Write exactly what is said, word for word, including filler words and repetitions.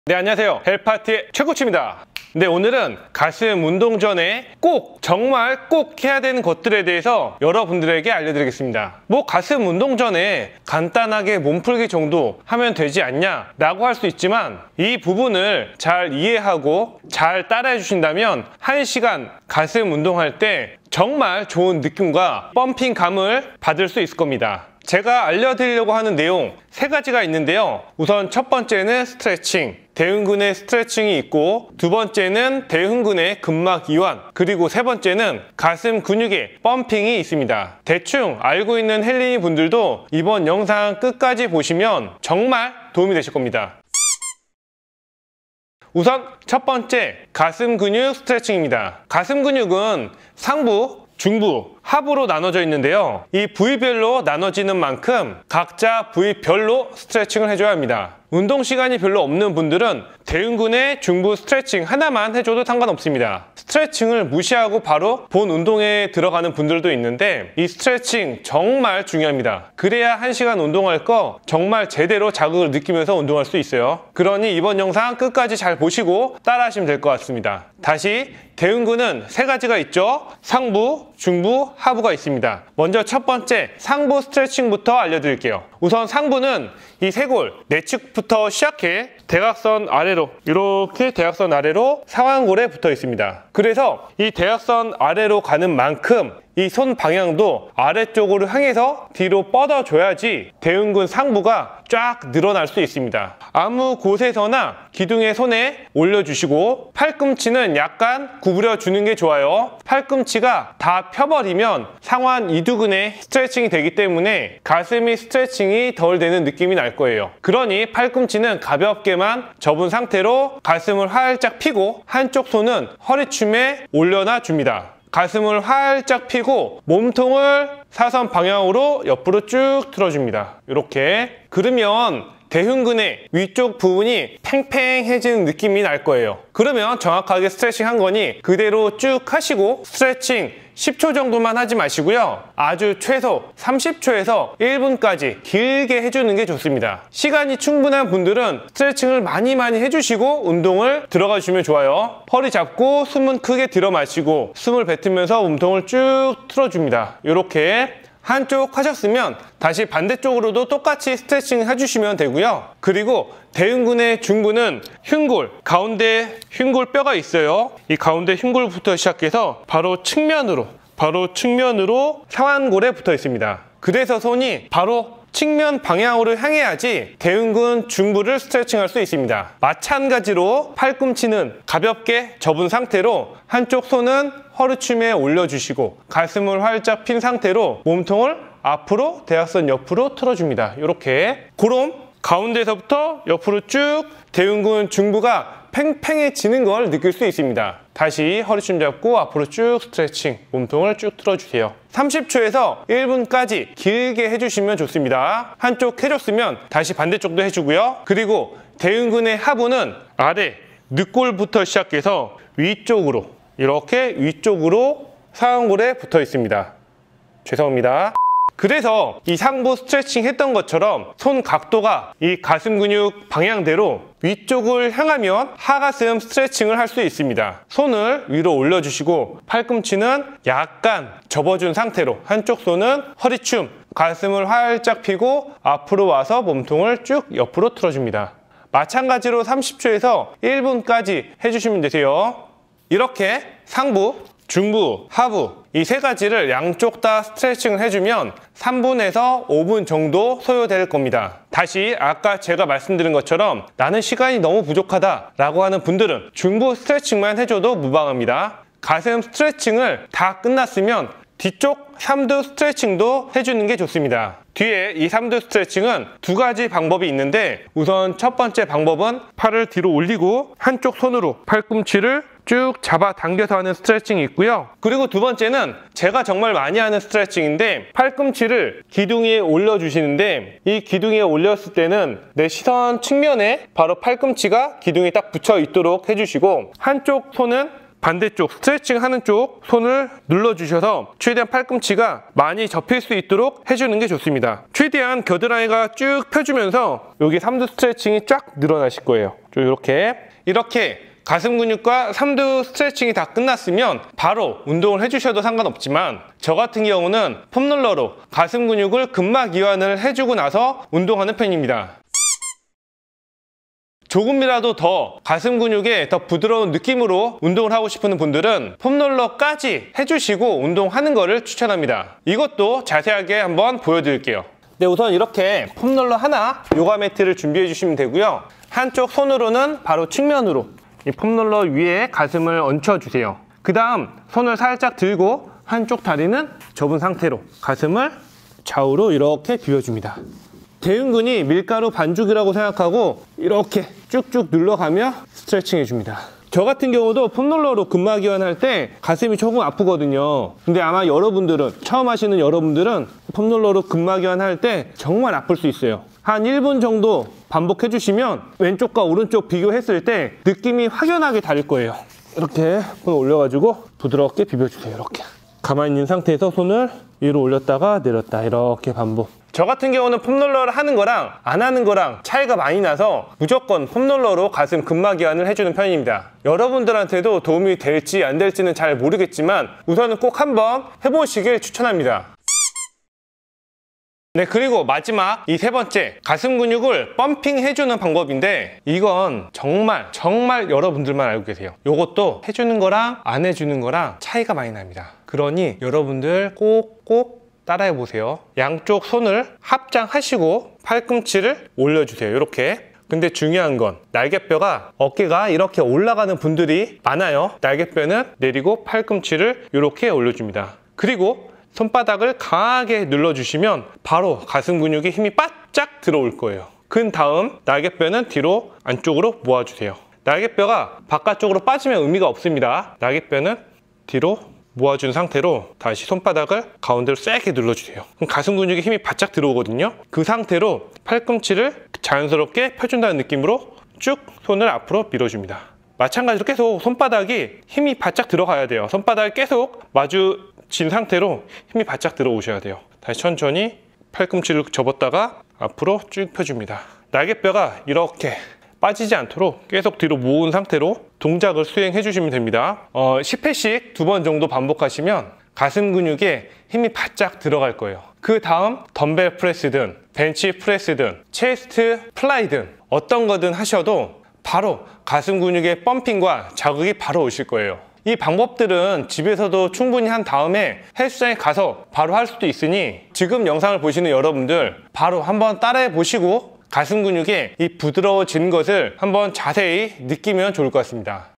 네, 안녕하세요. 헬파티의 최코치입니다. 네, 오늘은 가슴 운동 전에 꼭 정말 꼭 해야 되는 것들에 대해서 여러분들에게 알려드리겠습니다. 뭐 가슴 운동 전에 간단하게 몸풀기 정도 하면 되지 않냐 라고 할 수 있지만, 이 부분을 잘 이해하고 잘 따라해 주신다면 한 시간 가슴 운동할 때 정말 좋은 느낌과 펌핑감을 받을 수 있을 겁니다. 제가 알려드리려고 하는 내용 세 가지가 있는데요. 우선 첫 번째는 스트레칭, 대흉근의 스트레칭이 있고, 두 번째는 대흉근의 근막 이완, 그리고 세 번째는 가슴 근육의 펌핑이 있습니다. 대충 알고 있는 헬린이 분들도 이번 영상 끝까지 보시면 정말 도움이 되실 겁니다. 우선 첫 번째, 가슴 근육 스트레칭입니다. 가슴 근육은 상부, 중부, 하부로 나눠져 있는데요. 이 부위별로 나눠지는 만큼 각자 부위별로 스트레칭을 해줘야 합니다. 운동 시간이 별로 없는 분들은 대흉근의 중부 스트레칭 하나만 해줘도 상관없습니다. 스트레칭을 무시하고 바로 본 운동에 들어가는 분들도 있는데, 이 스트레칭 정말 중요합니다. 그래야 한 시간 운동할 거 정말 제대로 자극을 느끼면서 운동할 수 있어요. 그러니 이번 영상 끝까지 잘 보시고 따라 하시면 될 것 같습니다. 다시, 대흉근은 세 가지가 있죠. 상부, 중부, 하부가 있습니다. 먼저 첫 번째 상부 스트레칭부터 알려드릴게요. 우선 상부는 이 쇄골 내측부터 시작해 대각선 아래로, 이렇게 대각선 아래로 상완골에 붙어 있습니다. 그래서 이 대각선 아래로 가는 만큼 이 손 방향도 아래쪽으로 향해서 뒤로 뻗어줘야지 대흉근 상부가 쫙 늘어날 수 있습니다. 아무 곳에서나 기둥의 손에 올려주시고, 팔꿈치는 약간 구부려 주는 게 좋아요. 팔꿈치가 다 펴버리면 상완 이두근의 스트레칭이 되기 때문에 가슴이 스트레칭이 덜 되는 느낌이 날 거예요. 그러니 팔꿈치는 가볍게만 접은 상태로 가슴을 활짝 펴고, 한쪽 손은 허리춤에 올려놔 줍니다. 가슴을 활짝 펴고 몸통을 사선 방향으로 옆으로 쭉 틀어줍니다. 이렇게. 그러면 대흉근의 위쪽 부분이 팽팽해지는 느낌이 날 거예요. 그러면 정확하게 스트레칭 한 거니 그대로 쭉 하시고, 스트레칭 십 초 정도만 하지 마시고요. 아주 최소 삼십 초에서 일 분까지 길게 해주는 게 좋습니다. 시간이 충분한 분들은 스트레칭을 많이 많이 해주시고 운동을 들어가 주시면 좋아요. 허리 잡고 숨은 크게 들어 마시고 숨을 뱉으면서 몸통을 쭉 틀어줍니다. 이렇게. 한쪽 하셨으면 다시 반대쪽으로도 똑같이 스트레칭 해주시면 되고요. 그리고 대흉근의 중부는 흉골, 가운데 흉골 뼈가 있어요. 이 가운데 흉골부터 시작해서 바로 측면으로, 바로 측면으로 상완골에 붙어 있습니다. 그래서 손이 바로 측면 방향으로 향해야지 대흉근 중부를 스트레칭할 수 있습니다. 마찬가지로 팔꿈치는 가볍게 접은 상태로 한쪽 손은 허리춤에 올려주시고, 가슴을 활짝 핀 상태로 몸통을 앞으로 대각선 옆으로 틀어줍니다. 이렇게. 그럼 가운데서부터 옆으로 쭉 대흉근 중부가 팽팽해지는 걸 느낄 수 있습니다. 다시 허리춤 잡고 앞으로 쭉 스트레칭, 몸통을 쭉 틀어주세요. 삼십 초에서 일 분까지 길게 해주시면 좋습니다. 한쪽 해줬으면 다시 반대쪽도 해주고요. 그리고 대흉근의 하부는 아래 늑골부터 시작해서 위쪽으로, 이렇게 위쪽으로 상완골에 붙어 있습니다. 죄송합니다. 그래서 이 상부 스트레칭 했던 것처럼 손 각도가 이 가슴 근육 방향대로 위쪽을 향하면 하가슴 스트레칭을 할 수 있습니다. 손을 위로 올려주시고 팔꿈치는 약간 접어준 상태로, 한쪽 손은 허리춤, 가슴을 활짝 펴고 앞으로 와서 몸통을 쭉 옆으로 틀어줍니다. 마찬가지로 삼십 초에서 일 분까지 해주시면 되세요. 이렇게 상부, 중부, 하부 이 세 가지를 양쪽 다 스트레칭을 해주면 삼 분에서 오 분 정도 소요될 겁니다. 다시 아까 제가 말씀드린 것처럼 나는 시간이 너무 부족하다 라고 하는 분들은 중부 스트레칭만 해줘도 무방합니다. 가슴 스트레칭을 다 끝났으면 뒤쪽 삼두 스트레칭도 해주는 게 좋습니다. 뒤에 이 삼두 스트레칭은 두 가지 방법이 있는데, 우선 첫 번째 방법은 팔을 뒤로 올리고 한쪽 손으로 팔꿈치를 쭉 잡아 당겨서 하는 스트레칭이 있고요. 그리고 두 번째는 제가 정말 많이 하는 스트레칭인데, 팔꿈치를 기둥 위에 올려주시는데, 이 기둥 위에 올렸을 때는 내 시선 측면에 바로 팔꿈치가 기둥에 딱 붙여 있도록 해주시고, 한쪽 손은 반대쪽 스트레칭 하는 쪽 손을 눌러주셔서 최대한 팔꿈치가 많이 접힐 수 있도록 해주는 게 좋습니다. 최대한 겨드랑이가 쭉 펴주면서 여기 삼두 스트레칭이 쫙 늘어나실 거예요. 좀 이렇게 이렇게 가슴 근육과 삼두 스트레칭이 다 끝났으면 바로 운동을 해주셔도 상관없지만 저 같은 경우는 폼롤러로 가슴 근육을 근막 이완을 해주고 나서 운동하는 편입니다. 조금이라도 더 가슴 근육에 더 부드러운 느낌으로 운동을 하고 싶은 분들은 폼롤러까지 해주시고 운동하는 것을 추천합니다. 이것도 자세하게 한번 보여드릴게요. 네, 우선 이렇게 폼롤러 하나, 요가 매트를 준비해 주시면 되고요. 한쪽 손으로는 바로 측면으로 이 폼롤러 위에 가슴을 얹혀주세요. 그 다음 손을 살짝 들고 한쪽 다리는 접은 상태로 가슴을 좌우로 이렇게 비벼줍니다. 대흉근이 밀가루 반죽이라고 생각하고 이렇게 쭉쭉 눌러가며 스트레칭 해줍니다. 저 같은 경우도 폼롤러로 근막 이완할 때 가슴이 조금 아프거든요. 근데 아마 여러분들은, 처음 하시는 여러분들은 폼롤러로 근막 이완할 때 정말 아플 수 있어요. 한 일 분 정도 반복해 주시면 왼쪽과 오른쪽 비교했을 때 느낌이 확연하게 다를 거예요. 이렇게 손 올려가지고 부드럽게 비벼주세요. 이렇게 가만히 있는 상태에서 손을 위로 올렸다가 내렸다, 이렇게 반복. 저 같은 경우는 폼롤러를 하는 거랑 안 하는 거랑 차이가 많이 나서 무조건 폼롤러로 가슴 근막 이완을 해주는 편입니다. 여러분들한테도 도움이 될지 안 될지는 잘 모르겠지만 우선은 꼭 한번 해보시길 추천합니다. 네, 그리고 마지막 이 세 번째, 가슴 근육을 펌핑 해주는 방법인데 이건 정말 정말 여러분들만 알고 계세요. 이것도 해주는 거랑 안 해주는 거랑 차이가 많이 납니다. 그러니 여러분들 꼭꼭 따라해 보세요. 양쪽 손을 합장하시고 팔꿈치를 올려주세요. 이렇게. 근데 중요한 건 날개뼈가, 어깨가 이렇게 올라가는 분들이 많아요. 날개뼈는 내리고 팔꿈치를 이렇게 올려줍니다. 그리고 손바닥을 강하게 눌러주시면 바로 가슴 근육에 힘이 바짝 들어올 거예요. 그 다음 날개뼈는 뒤로 안쪽으로 모아주세요. 날개뼈가 바깥쪽으로 빠지면 의미가 없습니다. 날개뼈는 뒤로 모아준 상태로 다시 손바닥을 가운데로 세게 눌러주세요. 그럼 가슴 근육에 힘이 바짝 들어오거든요. 그 상태로 팔꿈치를 자연스럽게 펴준다는 느낌으로 쭉 손을 앞으로 밀어줍니다. 마찬가지로 계속 손바닥이 힘이 바짝 들어가야 돼요. 손바닥이 계속 마주친 상태로 힘이 바짝 들어오셔야 돼요. 다시 천천히 팔꿈치를 접었다가 앞으로 쭉 펴줍니다. 날개뼈가 이렇게 빠지지 않도록 계속 뒤로 모은 상태로 동작을 수행해 주시면 됩니다. 어, 십 회씩 두 번 정도 반복하시면 가슴 근육에 힘이 바짝 들어갈 거예요. 그 다음 덤벨 프레스든 벤치 프레스든 체스트 플라이든 어떤 거든 하셔도 바로 가슴 근육의 펌핑과 자극이 바로 오실 거예요. 이 방법들은 집에서도 충분히 한 다음에 헬스장에 가서 바로 할 수도 있으니 지금 영상을 보시는 여러분들 바로 한번 따라해 보시고 가슴 근육에 이 부드러워지는 것을 한번 자세히 느끼면 좋을 것 같습니다.